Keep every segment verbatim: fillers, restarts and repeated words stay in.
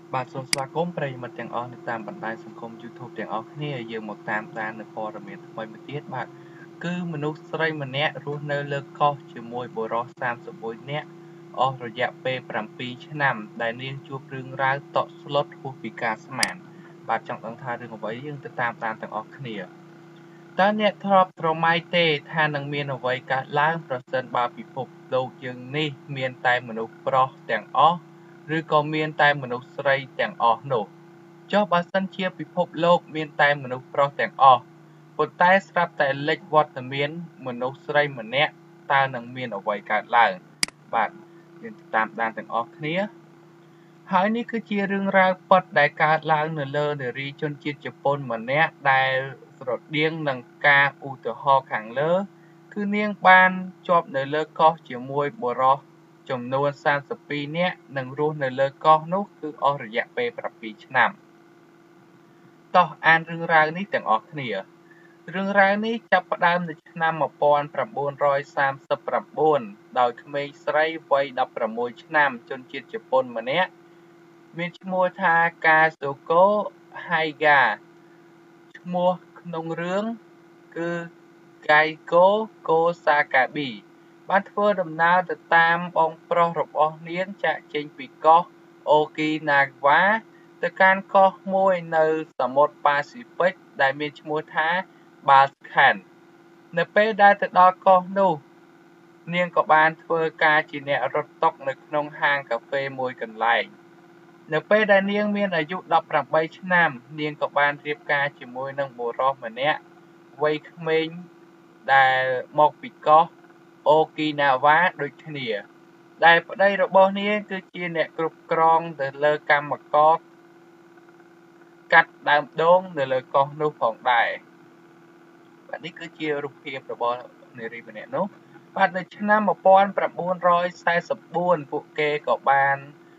បាទសូមស្វាគមន៍ប្រិយមិត្តទាំងអស់នៅតាមបណ្ដាញសង្គម YouTube ទាំងអស់គ្នាយើងមកតាមដាននៅព័ត៌មានថ្មីមួយទៀតបាទគឺមនុស្សស្រីម្នាក់រស់នៅលើកោះជាមួយបុរសសាមសិបមួយនាក់អស់រយៈពេល7ឆ្នាំដែលនាងជួបរឿងរ៉ាវតក់ស្លុតហួសពីការស្មានបាទចង់ដឹងថារឿងអ្វីយើងទៅតាមដានទាំងអស់គ្នាតើអ្នកធ្លាប់ត្រមៃទេថានឹងមានអ្វីកើតឡើងប្រសិនបើពិភពលោកយើងនេះមានតែមនុស្សប្រុសទាំងអស់ឬក៏មានតែមនុស្សស្រីទាំងអស់នោះចុះបើសិនជាពិភពលោកមានតែមនុស្សប្រុសទាំងអស់ប៉ុន្តែស្រាប់តែលេចវត្តមានមនុស្សស្រីម្នាក់តើនឹងមានអ្វីកើតឡើងបាទយើងតាមដានទាំងអស់គ្នាហើយនេះគឺជារឿងរ៉ាវពិតដែលកើតឡើងនៅលើនារីជនជាតិជប៉ុនម្នាក់ដែលស្រដៀងនឹងការឧទាហរណ៍ខាងលើគឺនាងបានជាប់នៅលើកោះជាមួយបុរសចំនួនសាមសិបពីរនាក់និងរស់នៅលើកោះនោះគឺអស់រយៈពេល7ឆ្នាំតោះអានរឿងរ៉ាវនេះទាំងអស់គ្នារឿងរ៉ាវនេះចាប់ផ្ដើមនៅឆ្នាំmột nghìn chín trăm saមសិប៩ដោយក្មេងស្រីវ័យដប់ប្រាំមួយឆ្នាំជនជាតិជប៉ុនម្នាក់មានឈ្មោះថាកាសូកូហៃហ្គាឈ្មោះក្នុងរឿងគឺកៃកូកូសាកាប៊ីបានធ្វើដំណើរទៅតាមបងប្រុសរបស់នាងចាកចេញពីកោះអូគីណាវ៉ាទៅកាន់កោះមួយនៅសមុទ្រប៉ាស៊ីហ្វិកដែលមានឈ្មោះថាបាល់ខាននៅពេលដែលទៅដល់កោះនោះនាងក៏បានធ្វើការជាអ្នករត់តុនៅក្នុងហាងកាហ្វេមួយកន្លែងនៅពេលដែលនាងមានអាយុដប់ប្រាំបីឆ្នាំនាងក៏បានរៀបការជាមួយនឹងបុរសម្នាក់វ័យក្មេងដែលមកពីកោះអូគីណាវ៉ាដូចគ្នាដែលប្តីរបស់នាងគឺជាអ្នកគ្រប់គ្រងទៅលើកម្មករកាត់ដើមដូងនៅលើកោះនោះផងដែរបាទនេះគឺជារូបភាពរបស់នារីម្នាក់នោះបាទនៅឆ្នាំmột nghìn chín trămសែសិបបួនពួកគេក៏បាន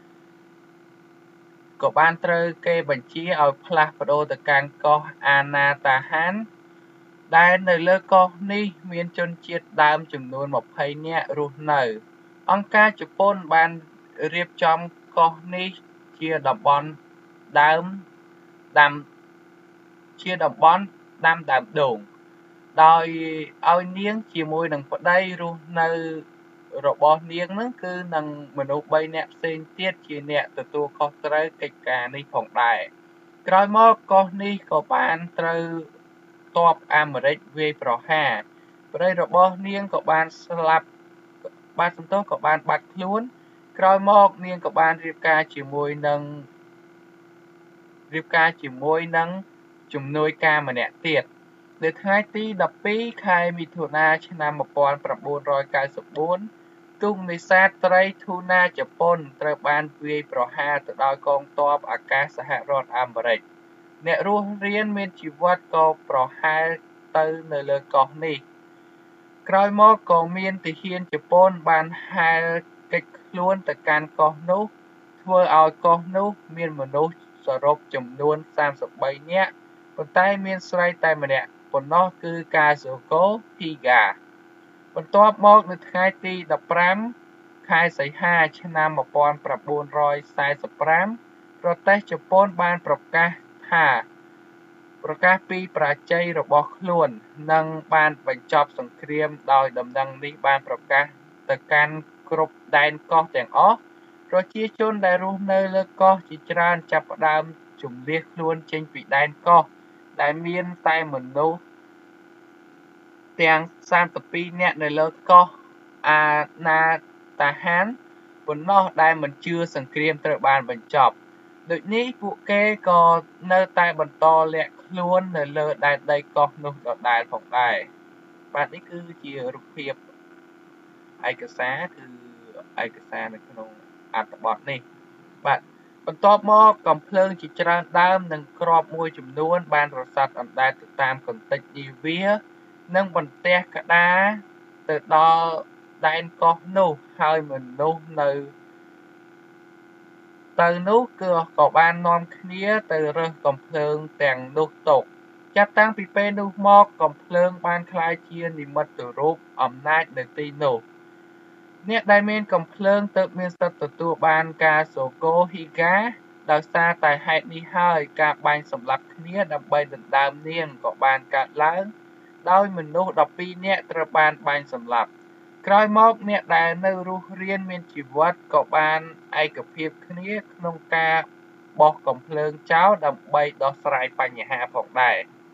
ក៏បានត្រូវគេបញ្ជាឲ្យផ្លាស់ប្ដូរទៅកាន់កោះអាណាតាហានដែលនៅលើកោះនេះមានជនជាតិដើមចំនួនម្ភៃនាក់រស់នៅអង្គការជប៉ុនបានរៀបចំកោះនេះជាតំបន់ដើមដាំជាតំបន់ដាំដើមដូងដោយឲ្យនាងជាមួយនឹងប្តីរស់នៅរបស់នាងហ្នឹងគឺនឹងមនុស្សបីនាក់ផ្សេងទៀតជាអ្នកទទួលខុសត្រូវកិច្ចការនេះផងដែរក្រោយមកកោះនេះក៏បានត្រូវទ័ពអាមេរិកវាយប្រហារប្តីរបស់នាងក៏បានស្លាប់បាទសំទោសក៏បានបាត់ខ្លួនក្រោយមកនាងក៏បានរៀបការជាមួយនឹងរៀបការជាមួយនឹងជំនួយការម្នាក់ទៀតនៅថ្ងៃទីដប់ពីរខែមិថុនាឆ្នាំmột nghìn chín trămកៅសិបបួនទូកនេសាទត្រីធូណាជប៉ុនត្រូវបានវាយប្រហារទៅដោយកងទ័ពអាកាសសហរដ្ឋអាមេរិកអ្នករស់រានមានជីវិតក៏ប្រហែលទៅនៅលើកោះនេះក្រោយមកក៏មានទាហានជប៉ុនបានហែលគេចខ្លួនទៅកាន់កោះនោះធ្វើឲ្យកោះនោះមានមនុស្សសរុបចំនួនសាមសិបបីនាក់ប៉ុន្តែមានស្រីតែម្នាក់ប៉ុណ្ណោះគឺកាសូកូហ៊ីហ្គាបន្ទាប់មកនៅថ្ងៃទីដប់ប្រាំខែសីហាឆ្នាំmột nghìn chín trămសែសិបប្រាំប្រទេសជប៉ុនបានប្រកាសថាប្រកាសពីបរាជ័យរបស់ខ្លួននិងបានបញ្ចប់សង្គ្រាមដោយដំណឹងនេះបានប្រកាសទៅកាន់គ្រប់ដែនកោះទាំងអស់ប្រជាជនដែលរស់នៅលើកោះជាច្រើនចាប់ផ្ដើមជម្លៀសខ្លួនចេញពីដែនកោះដែលមានតែមនុស្សទាំងសាមសិបពីរនាក់នៅលើកោះអាណាតាហានប៉ុណ្ណោះដែលមិនជឿសង្គ្រាមត្រូវបានបញ្ចប់ដូចនេះពួកគេក៏នៅតែបន្តលាក់ខ្លួននៅលើដែនដីកោះនោះដដែលផងដែរបាទនេះគឺជារូបភាពឯកសារគឺឯកសារនៅក្នុងអត្ថបទនេះបាទបន្ទាប់មកកំភ្លើងជាច្រើនដើមនិងគ្រាប់មួយចំនួនបានរសាត់អណ្ដែតទៅតាមកន្ទិចនាវានិងបន្ទះក្តារទៅដល់ដែនកោះនោះហើយមនុស្សនៅទៅនោះគឺក៏បាននាំគ្នាទៅរើសកំភ្លើងទាំងនោះទុកចាប់តាំងពីពេលនោះមកកំភ្លើងបានក្លាយជានិមិត្តរូបអំណាចនៅទីនោះអ្នកដែលមានកំភ្លើងទើបមានសិទ្ធិទទួលបានការសូកូហ៊ីហ្គាដោយសារតែហេតុនេះហើយការបាញ់សម្លាប់គ្នាដើម្បីដណ្ដើមនាងក៏បានកើតឡើងដោយមនុស្សដប់ពីរនាក់ត្រូវបានបាញ់សម្លាប់ក្រោយមកអ្នកដែលនៅរស់រានមានជីវិតក៏បានឯកភាពគ្នាក្នុងការបោះកំភ្លើងចោលដើម្បីដោះស្រាយបញ្ហាផងដែរ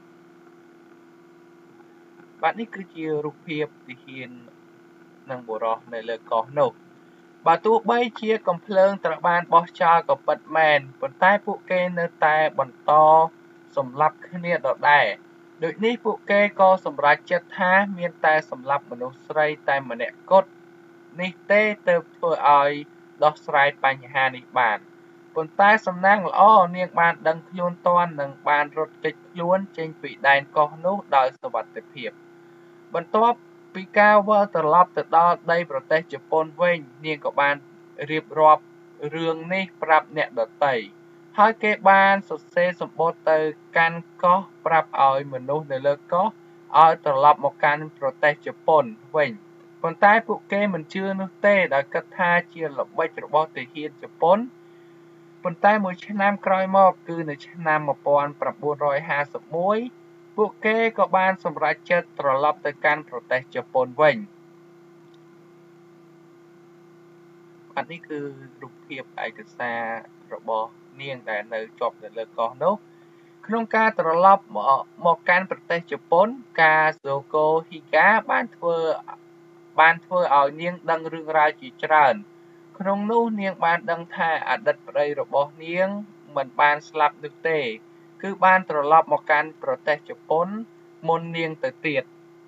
បាទនេះគឺជារូបភាពទាហាននិងបុរសនៅលើកោះនោះបើទោះបីជាកំភ្លើងត្រូវបានបោះចោលក៏ពិតមែនប៉ុន្តែពួកគេនៅតែបន្តសម្លាប់គ្នាដដែលដូចនេះពួកគេក៏សម្រេចចិត្តថាមានតែសម្លាប់មនុស្សស្រីតែម្នាក់គត់នេះទេទើបធ្វើឲ្យដោះស្រាយបញ្ហានេះបានប៉ុន្តែសំណាងល្អនាងបានដឹងខ្លួនទាន់និងបានរត់គេចខ្លួនចេញពីដែនកោះនោះដោយសុវត្ថិភាពបន្ទាប់ពីការវិលត្រឡប់ទៅដល់ដីប្រទេសជប៉ុនវិញនាងក៏បានរៀបរាប់រឿងនេះប្រាប់អ្នកដទៃហើយគេបានសរសេរសម្បត្តិទៅកាន់កោះប្រាប់ឲ្យមនុស្សនៅលើកោះឲ្យត្រឡប់មកកាន់ប្រទេសជប៉ុនវិញប៉ុន្តែពួកគេមិនជឿនោះទេដោយគិតថាជាល្បិចរបស់ទាហានជប៉ុនប៉ុន្តែមួយឆ្នាំក្រោយមកគឺនៅឆ្នាំmột nghìn chín trăm hai mươi mốtពួកគេក៏បានសម្រេចចិត្តត្រឡប់ទៅកាន់ប្រទេសជប៉ុនវិញអានេះគឺរូបភាពឯកសាររបស់នាងដែលនៅជាប់នៅលើកោះនោះក្នុងការត្រឡប់មកកាន់ប្រទេសជប៉ុនការសូកូហ៊ីកាបានធ្វើបានធ្វើឲ្យនាងដឹងរឿងរ៉ាវជាច្រើនក្នុងនោះនាងបានដឹងថាអតីតប្តីរបស់នាងមិនបានស្លាប់នោះទេគឺបានត្រឡប់មកកាន់ប្រទេសជប៉ុនមុននាងទៅទៀត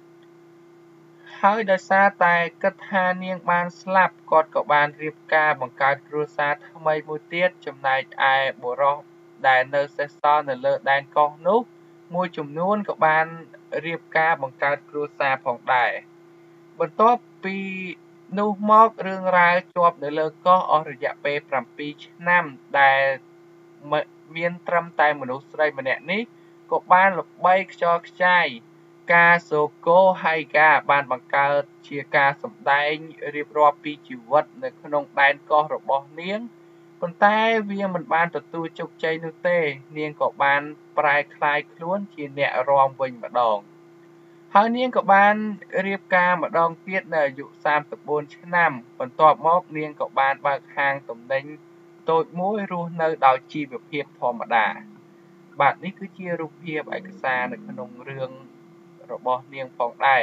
ហើយដោយសារតែគិតថានាងបានស្លាប់គាត់ក៏បានរៀបការបង្កើតគ្រួសារថ្មីមួយទៀតចំណែកឯបុរសដែលនៅសេសសល់នៅលើដែនកោះនោះមួយចំនួនក៏បានរៀបការបង្កើតគ្រួសារផងដែរបន្ទាប់ពីនោះមករឿងរ៉ាវជាប់នៅលើកោះអស់រយៈពេលប្រាំពីរឆ្នាំដែលមានត្រឹមតែមនុស្សស្រីម្នាក់នេះក៏បានល្បីខ្យល់ខ្ចាយការសូកូហៃកាបានបង្កើតជាការសម្ដែងរៀបរាប់ពីជីវិតនៅក្នុងដែនកោះរបស់នាងប៉ុន្តែវាមិនបានទទួលជោគជ័យនោះទេនាងក៏បានប្រែក្លាយខ្លួនជាអ្នករាំវិញម្ដងហើយនាងក៏បានរៀបការម្ដងទៀតនៅអាយុសាមសិបបួនឆ្នាំបន្ទាប់មកនាងក៏បានបើកហាងទំនិញតូចមួយរស់នៅដោយជីវភាពធម្មតាបាទនេះគឺជារូបភាពឯកសារនៅក្នុងរឿងរបស់នាងផងដែរ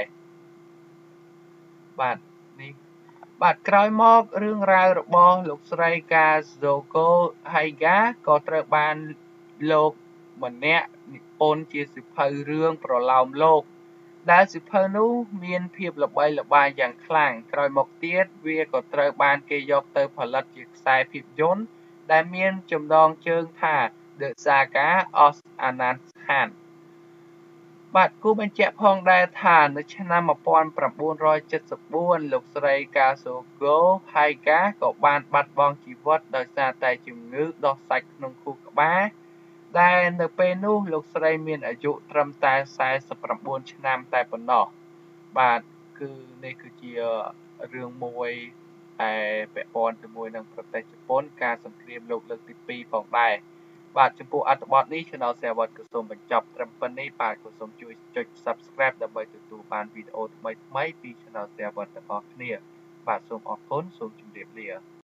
បាទនេះបាទក្រោយមករឿងរ៉ាវរបស់លោកស្រីកាហ្សូកូហៃកាក៏ត្រូវបានលោកម្នាក់និពន្ធជាសៀវភៅរឿងប្រឡោមលោកដែលសៀវភៅនោះមានភាពល្បីល្បាញយ៉ាងខ្លាំងក្រោយមកទៀតវាក៏ត្រូវបានគេយកទៅផលិតជាខ្សែភាពយន្តដែលមានចំណងជើងថា The Saga of Ananthan បាទគូបញ្ជាក់ផងដែរថានៅឆ្នាំmột nghìn chín trăm七十四លោកស្រីកាសូកូហៃកាក៏បានបាត់បង់ជីវិតដោយសារតែជំងឺដុះសាច់ក្នុងខួរក្បាលដែលនៅពេលនោះលោកស្រីមានអាយុត្រឹមតែសែសិប៩ឆ្នាំតែប៉ុណ្ណោះបាទគឺនេះគឺជារឿងមួយដែលពាក់ព័ន្ធជាមួយនឹងប្រទេសជប៉ុនការសង្គ្រាមលោកលើកទីពីរផងដែរបាទចំពោះអត្ថបទនេះ Channel សេវ៉ាត់ក៏សូមបញ្ចប់ត្រឹមប៉ុណ្្នេះបាទក៏សូមជួយចុច Subscribe ដើម្បីទទួលបានវីដេអូថ្មីៗពី Channel សេវ៉ាត់ទាំងអស់គ្នាបាទសូមអរគុណសូមជម្រាបលា